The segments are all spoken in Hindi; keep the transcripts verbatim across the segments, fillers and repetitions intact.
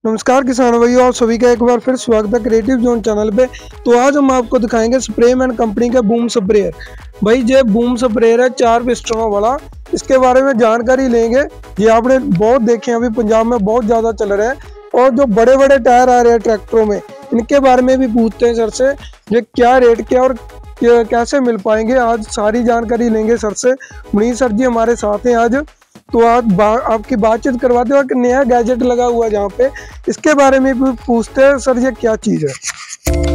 नमस्कार किसान भाइयों, आप सभी का एक बार फिर स्वागत है क्रिएटिव जोन चैनल पे। तो आज हम आपको दिखाएंगे स्प्रेमैन कंपनी का बूम स्प्रेयर। भाई ये बूम स्प्रेयर है चार पिस्टनों वाला। इसके बारे में जानकारी लेंगे। ये आपने बहुत देखे हैं, अभी पंजाब में बहुत ज़्यादा चल रहे हैं। और जो बड़े बड़े टायर आ रहे हैं ट्रैक्टरों में, इनके बारे में भी पूछते हैं सर से, ये क्या रेट क्या और कैसे मिल पाएंगे। आज सारी जानकारी लेंगे सर से। मुनीर सर जी हमारे साथ हैं आज। तो आज बा, आपकी बातचीत करवाते हो कि नया गैजेट लगा हुआ है जहाँ पे, इसके बारे में भी पूछते हैं। सर ये क्या चीज़ है?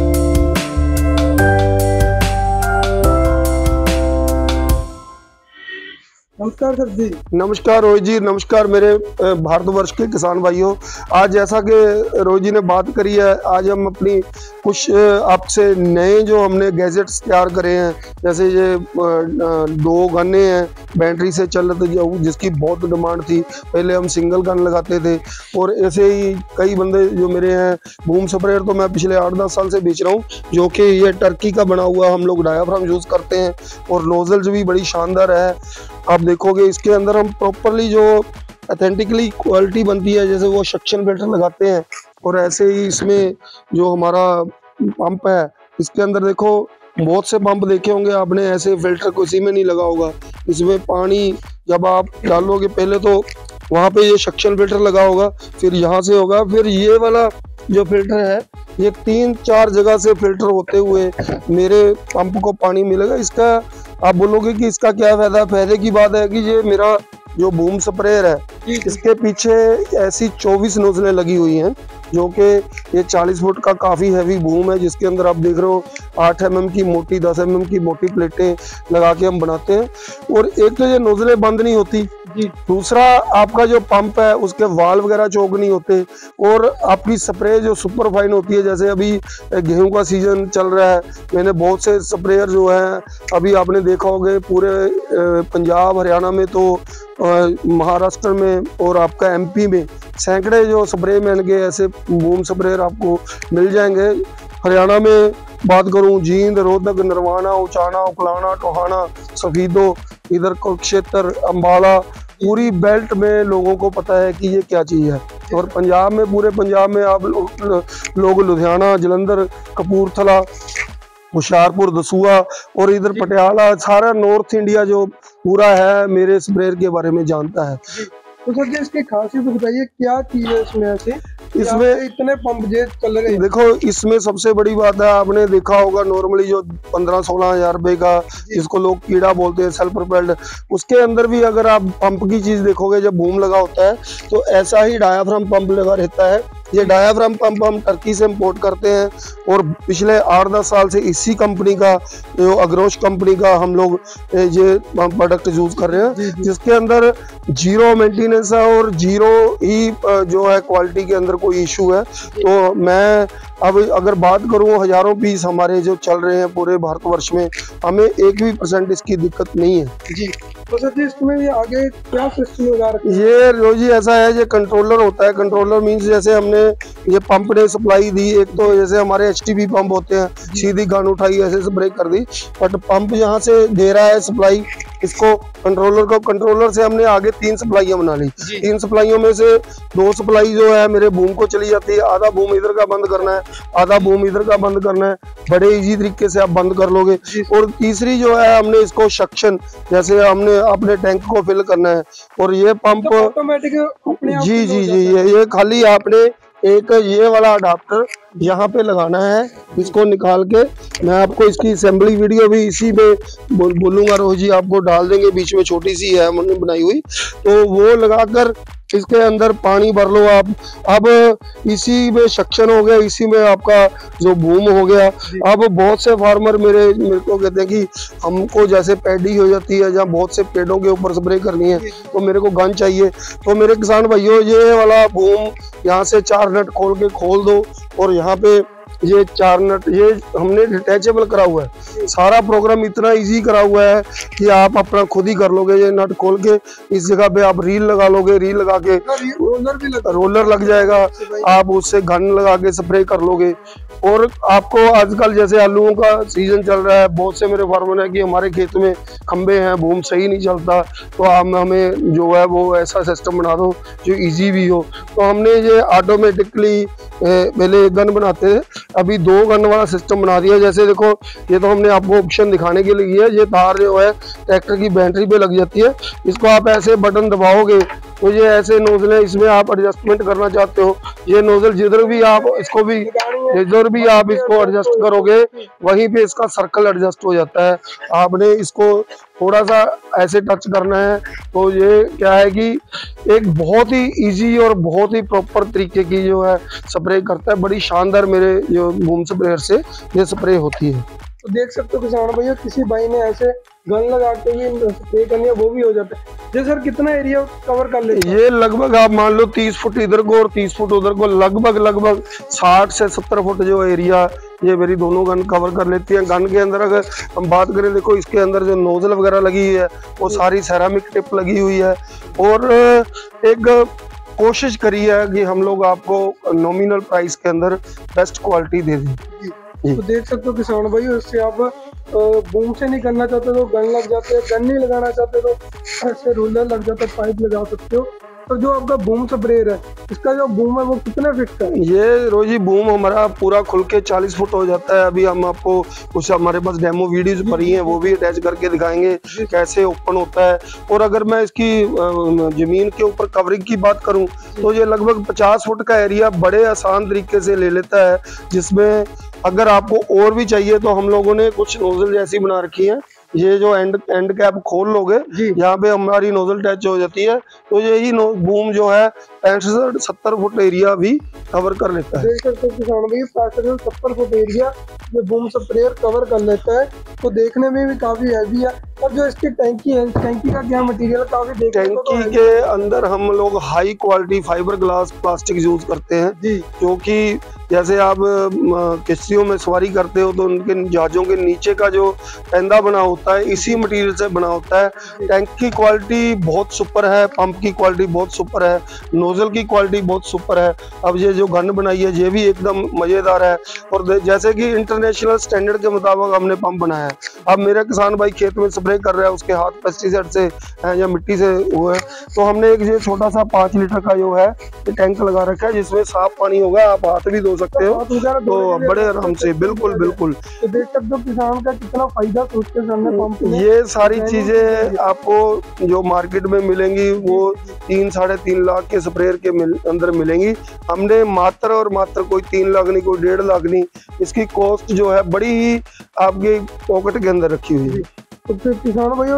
नमस्कार सर जी। नमस्कार रोहित जी, नमस्कार मेरे भारतवर्ष के किसान भाइयों। आज जैसा कि रोहित जी ने बात करी है, आज हम अपनी कुछ आपसे नए जो हमने गैजेट्स तैयार करे हैं, जैसे ये दो गन्ने हैं बैटरी से चल रहे थे जिसकी बहुत डिमांड थी। पहले हम सिंगल गन लगाते थे और ऐसे ही कई बंदे जो मेरे हैं। बूम स्प्रेयर तो मैं पिछले आठ दस साल से बेच रहा हूँ, जो कि ये टर्की का बना हुआ हम लोग डायाफ्राम यूज़ करते हैं और नोजल्स भी बड़ी शानदार है। आप देखोगे इसके अंदर हम प्रॉपरली जो ऑथेंटिकली क्वालिटी बनती है, जैसे वो सक्शन फिल्टर लगाते हैं। और ऐसे ही इसमें जो हमारा पंप है, इसके अंदर देखो बहुत से पंप देखे होंगे आपने, ऐसे फिल्टर किसी में नहीं लगा होगा। इसमें पानी जब आप डालोगे, पहले तो वहाँ पे ये सक्शन फिल्टर लगा होगा, फिर यहाँ से होगा, फिर ये वाला जो फिल्टर है ये तीन चार जगह से फिल्टर होते हुए मेरे पंप को पानी मिलेगा। इसका आप बोलोगे कि इसका क्या फायदा? फायदे की बात है कि ये मेरा जो बूम स्प्रेयर है, इसके पीछे ऐसी चौबीस नोजलें लगी हुई हैं, जो कि ये चालीस फुट का काफ़ी हैवी बूम है, जिसके अंदर आप देख रहे हो आठ एम एम की मोटी, दस एम एम की मोटी प्लेटें लगा के हम बनाते हैं। और एक तो ये नोजलें बंद नहीं होती, दूसरा आपका जो पंप है उसके वाल वगैरह चौक नहीं होते, और आपकी स्प्रे जो सुपर फाइन होती है। जैसे अभी गेहूं का सीजन चल रहा है, मैंने बहुत से स्प्रेयर जो है अभी आपने देखा होगा पूरे पंजाब हरियाणा में, तो महाराष्ट्र में और आपका एम पी में सैकड़े जो स्प्रेमैन के ऐसे बूम स्प्रेयर आपको मिल जाएंगे। हरियाणा में बात करूं, जींद, रोहतक, नरवाना, उचाना, उकलाना, टोहाना, सफीदो, इधर कुरुक्षेत्र, अंबाला, पूरी बेल्ट में लोगों को पता है कि ये क्या चीज़ है। और पंजाब में, पूरे पंजाब में आप लोग लुधियाना, जलंधर, कपूरथला, होशियारपुर, दसूहा और इधर पटियाला, सारा नॉर्थ इंडिया जो पूरा है मेरे स्प्रेयर के बारे में जानता है। तो सर जी इसकी खासियत बताइए, क्या चीज़ है इसमें ऐसे? इसमें इतने पंप जे चल रहे हैं। देखो इसमें सबसे बड़ी बात है, आपने देखा होगा नॉर्मली जो पंद्रह सोलह हजार रुपए का जिसको लोग कीड़ा बोलते हैं, सेल्फ प्रोपेल्ड, उसके अंदर भी अगर आप पंप की चीज देखोगे, जब बूम लगा होता है तो ऐसा ही डायाफ्राम पंप लगा रहता है। ये डायाफ्राम पंप हम टर्की से इंपोर्ट करते हैं और पिछले आठ दस साल से इसी कंपनी का, जो अग्रोश कंपनी का हम लोग ये प्रोडक्ट यूज कर रहे हैं, जिसके अंदर जीरो मेंटेनेंस है और जीरो ही जो है क्वालिटी के अंदर कोई इशू है। तो मैं अब अगर बात करूं, हजारों पीस हमारे जो चल रहे हैं पूरे भारतवर्ष में, हमें एक भी परसेंट इसकी दिक्कत नहीं है जी। तो सर जी इसमें ये आगे क्या सिस्टम लगा रखा है? ये रोजी ऐसा है, ये कंट्रोलर होता है। कंट्रोलर मींस जैसे हमने ये पंप ने सप्लाई दी, एक तो जैसे हमारे एच टी पी पंप होते हैं, सीधी गन उठाई ऐसे स्प्रे कर दी, बट पंप यहाँ से दे रहा है सप्लाई इसको कंट्रोलर को। कंट्रोलर से हमने आगे तीन सप्लाइयाँ बना ली। तीन सप्लाइयों में से दो सप्लाई जो है मेरे बूम को चली जाती है, आधा बूम इधर का बंद करना है, आधा बूम इधर का बंद करना है। बड़े इजी तरीके से आप बंद कर लोगे। और तीसरी जो है हमने इसको सक्शन, जैसे हमने अपने टैंक को फिल करना है, और ये पंप ऑटोमेटिक जी जी जी ये ये खाली आपने एक ये वाला अडाप्टर यहाँ पे लगाना है। इसको निकाल के मैं आपको इसकी असेंबली वीडियो भी इसी में बोलूँगा, रोज जी आपको डाल देंगे, बीच में छोटी सी है हमने बनाई हुई, तो वो लगाकर इसके अंदर पानी भर लो आप। अब इसी में सक्शन हो गया, इसी में आपका जो बूम हो गया। अब बहुत से फार्मर मेरे मेरे को कहते हैं कि हमको जैसे पैडी हो जाती है, जहाँ बहुत से पेड़ों के ऊपर स्प्रे करनी है, तो मेरे को गन चाहिए। तो मेरे किसान भाइयों, ये वाला बूम यहाँ से चार नट खोल के खोल दो, और यहाँ पे ये चार नट ये हमने डिटैचेबल करा हुआ है। सारा प्रोग्राम इतना इजी करा हुआ है कि आप अपना खुद ही कर लोगे। ये नट खोल के इस जगह पे आप रील लगा लोगे, रील लगा के रोलर भी लग रोलर लग जाएगा, आप उससे गन लगा के स्प्रे कर लोगे। और आपको आजकल जैसे आलूओं का सीजन चल रहा है, बहुत से मेरे फार्मर है कि हमारे खेत में खंबे हैं, बूम सही नहीं चलता, तो आप हमें जो है वो ऐसा सिस्टम बना दो जो इजी भी हो। तो हमने ये ऑटोमेटिकली पहले एक गन बनाते थे, अभी दो गन वाला सिस्टम बना दिया। जैसे देखो, ये तो हमने आपको ऑप्शन दिखाने के लिए है, ये तार जो है ट्रैक्टर की बैटरी पे लग जाती है, इसको आप ऐसे बटन दबाओगे तो ये ऐसे नोजल है, इसमें आप एडजस्टमेंट करना चाहते हो, ये नोजल जिधर भी आप इसको भी जिधर भी आप इसको एडजस्ट करोगे वहीं पे इसका सर्कल एडजस्ट हो जाता है। आपने इसको थोड़ा सा ऐसे टच करना है तो ये क्या है कि एक बहुत ही इजी और बहुत ही प्रॉपर तरीके की जो है स्प्रे करता है। बड़ी शानदार मेरे जो बूम स्प्रेयर से ये स्प्रे होती है। तो देख सकते हो किसान भैया, किसी भाई ने ऐसे गन लगा के भी स्प्रे करनी है वो भी हो जाता है। जी सर, कितना एरिया कवर कर लेते हैं? ये लगभग आप मान लो तीस फुट इधर को और तीस फुट उधर को, लगभग लगभग साठ से सत्तर फुट जो एरिया ये मेरी दोनों गन कवर कर लेती हैं। गन के अंदर अगर हम बात करें, देखो इसके अंदर जो नोजल वगैरह लगी है वो सारी सेरामिक टिप लगी हुई है, और एक कोशिश करी है कि हम लोग आपको नॉमिनल प्राइस के अंदर बेस्ट क्वालिटी दे दें। तो देख सकते हो किसान भाई, इससे आप बूम से नहीं करना चाहते तो गन लग जाते हैं, गन नहीं लगाना चाहते तो ऐसे रोलर लग जाता है, पाइप लगा सकते हो। तो जो आपका बूम स्प्रेयर है, इसका जो बूम है वो कितना फिट का है? ये रोजी बूम हमारा पूरा खुल के चालीस फुट हो जाता है। अभी हम आपको कुछ हमारे पास डेमो वीडियोस पड़ी हैं, वो भी अटैच करके दिखाएंगे कैसे ओपन होता है। और अगर मैं इसकी जमीन के ऊपर कवरिंग की बात करूं तो ये लगभग पचास फुट का एरिया बड़े आसान तरीके से ले लेता है, जिसमें अगर आपको और भी चाहिए तो हम लोगों ने कुछ नोजल जैसी बना रखी है। ये जो एंड एंड कैप खोल लोगे, यहाँ पे हमारी नोजल टच हो जाती है, तो यही बूम जो है पैंसठ सत्तर फुट एरिया भी कवर कर लेता है। देख सकते हो किसान भाई, पैंसठ सत्तर फुट एरिया ये बूम स्प्रेयर कवर कर लेता है। तो देखने में भी काफी हैवी है। और जो इसकी टैंकी है, टैंकी का क्या मटेरियल काफी टैंकी के अंदर हम लोग high quality fibre glass plastic use करते हैं जी, जो कि जैसे आप किश्तियों में सवारी करते हो तो उनके जहाजों के नीचे का जो पैंदा बना होता है इसी मटेरियल से बना होता है। टैंक की क्वालिटी बहुत सुपर है, पंप की क्वालिटी बहुत सुपर है, नोजल की क्वालिटी बहुत सुपर है। अब ये जो गन बनाई है ये भी एकदम मजेदार है, और जैसे कि इंटरनेशनल स्टैंडर्ड के मुताबिक हमने पंप बनाया है। अब मेरा किसान भाई खेत में स्प्रे कर रहा है, उसके हाथ पेस्टिसाइड से या मिट्टी से हुआ है, तो हमने एक ये छोटा सा पाँच लीटर का जो है टैंक लगा रखा है जिसमें साफ पानी होगा, आप हाथ भी धो सकते हो तो बड़े आराम से। बिल्कुल बिल्कुल। तो देख सकते हो किसान का कितना फायदा सोचते सामने पंप। ये सारी चीजें आपको जो मार्केट में मिलेंगी वो तीन साढ़े तीन लाख के स्प्रेयर के मिल, अंदर मिलेंगी। हमने मात्र और मात्र कोई तीन लाख नहीं, कोई डेढ़ लाख नहीं, इसकी कॉस्ट जो है बड़ी ही आपके पॉकेट के अंदर रखी हुई है। तो फिर किसान भाई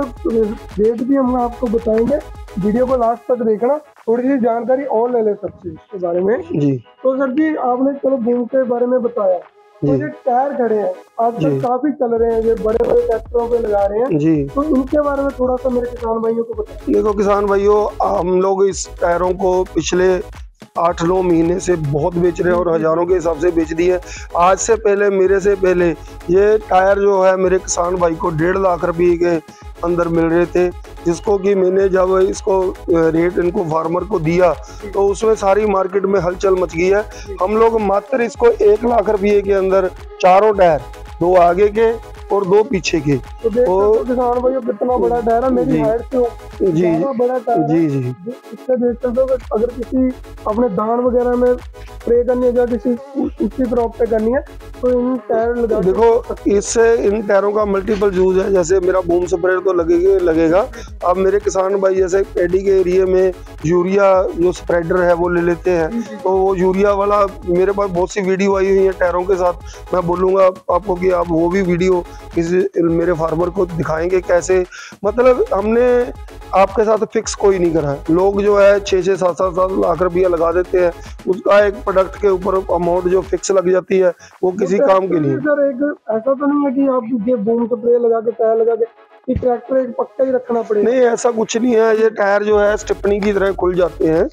रेट भी हम आपको बताएंगे, वीडियो को लास्ट तक देखना, थोड़ी सी जानकारी और ले ले सकते हैं इसके बारे में जी। तो सर जी, आपने चलो बूम के बारे में बताया, तो ये टायर खड़े हैं आजकल काफी चल रहे हैं, ये बड़े बड़े ट्रैक्टरों पे लगा रहे हैं जी, तो इनके बारे में थोड़ा सा मेरे किसान भाइयों को बताइए। देखो किसान भाइयों, हम लोग इस टायरों को पिछले आठ नौ महीने से बहुत बेच रहे हैं और हजारों के हिसाब से बेच दिए। आज से पहले, मेरे से पहले ये टायर जो है मेरे किसान भाई को डेढ़ लाख रुपये के अंदर मिल रहे थे, जिसको कि मैंने जब इसको रेट इनको फार्मर को दिया तो उसमें सारी मार्केट में हलचल मच गई है। हम लोग मात्र इसको एक लाख रुपये के अंदर चारों टायर, दो आगे के और दो पीछे के, तो तो किसान भाई कितना बड़ा टायर है, मेरी हाइट से जी बड़ा टायर जी जी इससे देख सकते हो। अगर किसी अपने धान वगैरह में स्प्रे करनी है या किसी उसी क्रॉप पे करनी है तो इन टायर लगा। देखो, इससे इन टायरों का मल्टीपल यूज है। जैसे मेरा बूम स्प्रेयर तो लगेगा लगेगा अब मेरे किसान भाई जैसे पैडी के एरिया में यूरिया जो स्प्रेडर है वो ले लेते हैं, तो वो यूरिया वाला मेरे पास बहुत सी वीडियो आई हुई है टायरों के साथ। मैं बोलूँगा आपको कि आप वो भी वीडियो किसी मेरे फार्मर को दिखाएंगे कैसे। मतलब हमने आपके साथ फिक्स कोई नहीं करा है। लोग जो है छः छः सात सात सात लाख रुपया लगा देते हैं, उसका एक प्रोडक्ट के ऊपर अमाउंट जो फिक्स लग जाती है वो किसी काम के लिए। सर एक ऐसा तो नहीं है कि आप ये बूम स्प्रे लगा के टायर लगा के कि ट्रैक्टर एक पक्का ही रखना पड़ेगा? नहीं, ऐसा कुछ नहीं है। ये टायर जो है स्टिपनी की तरह खुल जाते हैं।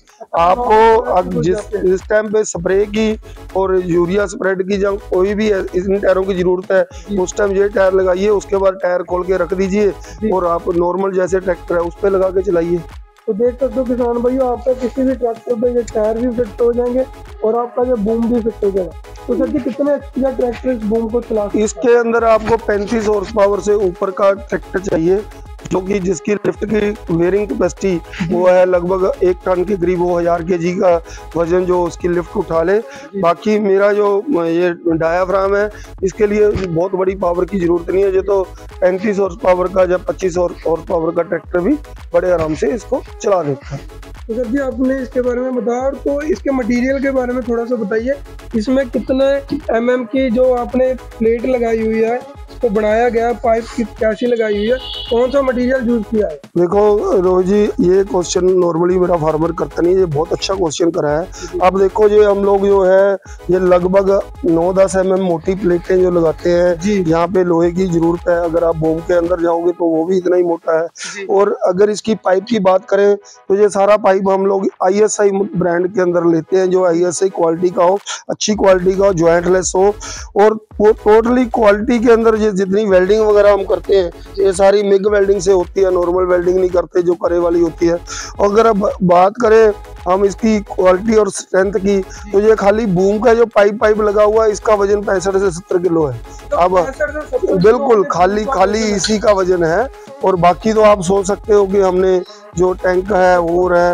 आपको जिस जिस टाइम पे स्प्रे की और यूरिया स्प्रेड की जब कोई भी इन टायरों की जरूरत है उस टाइम ये टायर लगाइए, उसके बाद टायर खोल के रख दीजिए और आप नॉर्मल जैसे ट्रैक्टर है उस पर लगा के चलाइए। तो देख सकते हो किसान भाइयों, आपका किसी भी ट्रैक्टर पे ये टायर भी फिट हो जाएंगे और आपका जो बूम भी फिट हो जाएगा। तो सर जी कितने एचपी का ट्रैक्टर इस बूम को चला सकता है? इसके अंदर आपको पैंतीस हॉर्स पावर से ऊपर का ट्रैक्टर चाहिए, जो कि जिसकी लिफ्ट की वेयरिंग कैपेसिटी वो है लगभग एक टन के करीब, वो हजार के जी का वजन जो उसकी लिफ्ट उठा ले। बाकी मेरा जो ये डायाफ्राम है इसके लिए बहुत बड़ी पावर की जरूरत नहीं है, जो तो पैंतीस हॉर्स पावर का या पच्चीस हॉर्स पावर का ट्रैक्टर भी बड़े आराम से इसको चला देता है। तो सर जी आपने इसके बारे में बताया, तो इसके मटेरियल के बारे में थोड़ा सा बताइए। इसमें कितने एम एम की जो आपने प्लेट लगाई हुई है, इसको बनाया गया, पाइप की कैसी लगाई हुई है, कौन सा मटेरियल यूज किया है? देखो रोहित जी, ये क्वेश्चन नॉर्मली मेरा फार्मर करता नहीं है, ये बहुत अच्छा क्वेश्चन करा है। अब देखो ये हम लोग जो है ये लगभग नौ दस एम एम मोटी प्लेटें जो लगाते हैं, यहाँ पे लोहे की जरूरत है। अगर आप बूम के अंदर जाओगे तो वो भी इतना ही मोटा है। और अगर इसकी पाइप की बात करें तो ये सारा पाइप हम लोग आई एस आई ब्रांड के अंदर लेते हैं, जो आई एस आई क्वालिटी का हो, अच्छी क्वालिटी का हो, ज्वाइंटलेस हो। और वो टोटली क्वालिटी के अंदर जितनी वेल्डिंग वगैरह हम करते हैं ये सारी मिग वेल्डिंग से होती है, नॉर्मल वेल्डिंग नहीं करते जो करे वाली होती है। और अगर अब बात करें हम इसकी क्वालिटी और स्ट्रेंथ की, तो ये खाली बूम का जो पाइप पाइप लगा हुआ है इसका वजन पैंसठ से सत्तर किलो है। तो अब बिल्कुल खाली खाली इसी का वजन है। और बाकी तो आप सोच सकते हो कि हमने जो टैंक है वो है,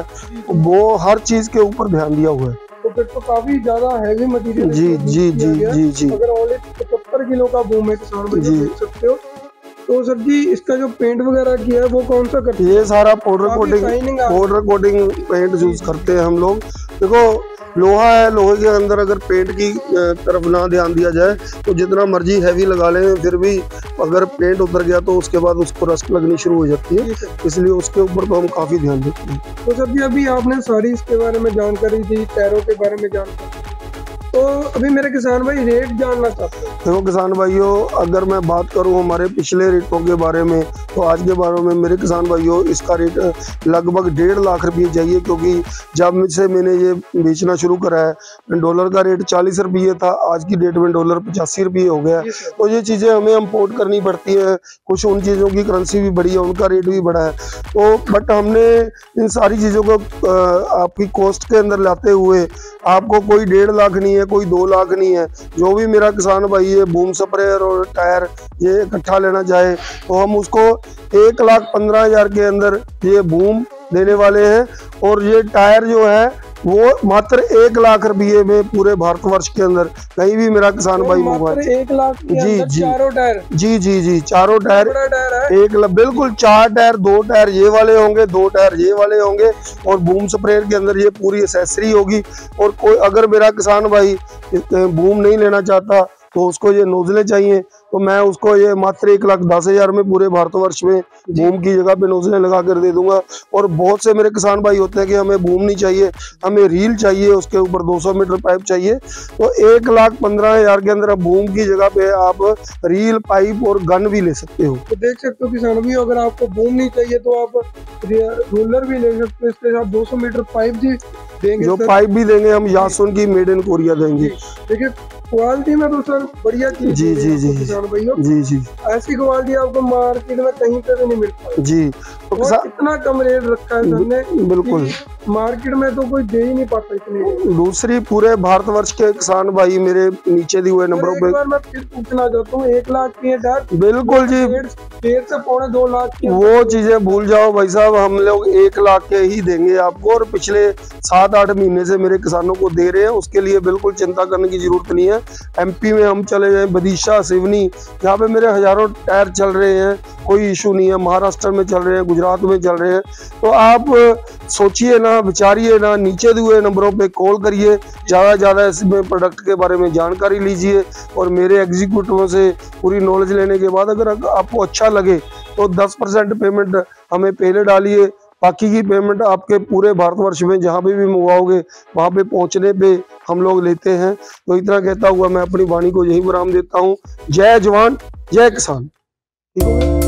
वो हर चीज के ऊपर ध्यान दिया हुआ है। तो फिर तो काफी ज्यादा हैवी मटेरियल जी जी जी जी जी अगर ऑलरेडी पचहत्तर किलो का बूम है, किसान भाई देख सकते हो। तो सर जी इसका जो पेंट वगैरह किया है वो कौन सा करते हैं? ये सारा powder coating powder coating paint use करते हैं हम लोग। देखो लोहा है, लोहे के अंदर अगर पेंट की तरफ ना ध्यान दिया जाए तो जितना मर्जी हैवी लगा लें, फिर भी अगर पेंट उतर गया तो उसके बाद उसको रस्ट लगनी शुरू हो जाती है, इसलिए उसके ऊपर तो हम काफी ध्यान देते हैं। तो सर जी अभी आपने सारी इसके बारे में जानकारी दी, टायरों के बारे में जानकारी, तो अभी मेरे किसान भाई रेट जानना चाहते हैं। देखो किसान भाइयों, अगर मैं बात करूं हमारे पिछले रेटों के बारे में, तो आज के बारे में मेरे किसान भाइयों इसका रेट लगभग डेढ़ लाख रुपये चाहिए, क्योंकि जब मुझसे मैंने ये बेचना शुरू करा है डॉलर का रेट चालीस रुपये था, आज की डेट में डॉलर पचासी रुपये हो गया। तो ये चीज़ें हमें इम्पोर्ट करनी पड़ती है, कुछ उन चीज़ों की करेंसी भी बढ़ी है, उनका रेट भी बढ़ा है। तो बट हमने इन सारी चीज़ों को आपकी कॉस्ट के अंदर लाते हुए आपको कोई डेढ़ लाख नहीं है, कोई दो लाख नहीं है। जो भी मेरा किसान भाई ये बूम स्प्रेयर और टायर ये इकट्ठा लेना चाहे तो हम उसको एक लाख पंद्रह हजार के अंदर ये बूम देने वाले हैं। और ये टायर जो है वो मात्र एक लाख रुपये में पूरे भारतवर्ष के अंदर कहीं भी मेरा किसान भाई मोबाइल एक लाख के जी अंदर जी चारों टायर जी जी जी चारों टायर टायर है। एक बिल्कुल चार टायर, दो टायर ये वाले होंगे, दो टायर ये वाले होंगे, और बूम स्प्रेयर के अंदर ये पूरी एसेसरी होगी। और कोई अगर मेरा किसान भाई बूम नहीं लेना चाहता तो उसको ये नोजले चाहिए, तो मैं उसको ये मात्र एक लाख दस हजार में पूरे भारतवर्ष में बूम की जगह पे नोजले लगा कर दे दूंगा। और बहुत से मेरे किसान भाई होते हैं कि हमें बूम नहीं चाहिए, हमें रील चाहिए, उसके ऊपर दो सौ मीटर पाइप चाहिए, तो एक लाख पंद्रह हजार के अंदर बूम की जगह पे आप रील, पाइप और गन भी ले सकते हो। तो देख सकते हो किसान भाई, अगर आपको बूम नहीं चाहिए तो आप रोलर भी ले सकते हो, इसके साथ दो सौ मीटर पाइप भी देंगे। जो पाइप भी देंगे हम यासुन की मेड इन कोरिया देंगे। देखिए क्वालिटी में तो सर बढ़िया चीज जी जी जी किसान भाइयों, जी जी ऐसी क्वालिटी आपको मार्केट में कहीं पे भी नहीं मिल पाएगी जी। तो कितना कम रेट रखा है सर ने, बिल्कुल मार्केट में तो कोई दे ही नहीं पाता इतनी। दूसरी पूरे भारतवर्ष के किसान भाई मेरे नीचे दिए हुए नंबरों पे मैं फिर पूछना चाहता हूँ, एक लाख की है बिल्कुल जी, डेढ़ से पौने दो लाख की वो चीजें भूल जाओ भाई साहब, हम लोग एक लाख के ही देंगे आपको। और पिछले सात आठ महीने से मेरे किसानों को दे रहे हैं, उसके लिए बिल्कुल चिंता करने की जरूरत नहीं है। एमपी में हम चले जाए, बदीशा, सिवनी, यहाँ पे मेरे हजारों टायर चल रहे हैं, कोई इशू नहीं है। महाराष्ट्र में चल रहे हैं, गुजरात में चल रहे हैं। तो आप सोचिए ना, विचारिए ना, नीचे दिए हुए नंबरों पे कॉल करिए, ज़्यादा ज़्यादा इसमें प्रोडक्ट के बारे में जानकारी लीजिए, और मेरे एग्जीक्यूटिवों से पूरी नॉलेज लेने के बाद अगर आपको अच्छा लगे तो दस परसेंट पेमेंट हमें पहले डालिए, बाकी की पेमेंट आपके पूरे भारतवर्ष में जहाँ पे भी मंगवाओगे वहाँ पे पहुँचने पे हम लोग लेते हैं। तो इतना कहता हुआ मैं अपनी वाणी को यही विराम देता हूँ। जय जवान जय किसान।